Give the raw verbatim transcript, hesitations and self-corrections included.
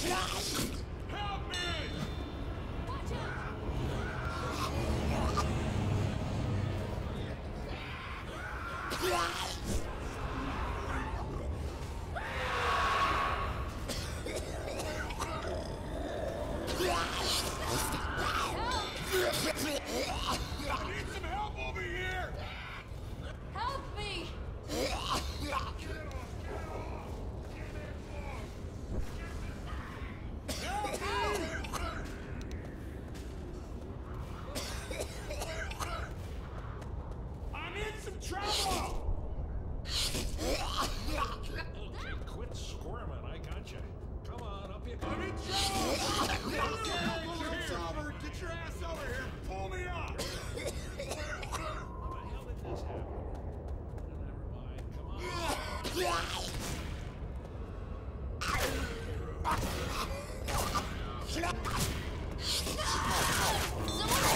Help me! Watch out! I need some help over here! Help me! I'm in some trouble! Okay, quit squirming. I got you. Come on, up you I'm come. in trouble! Problem solver, get your ass over here! Pull me up! How the hell did this happen? Never mind. Come on. Someone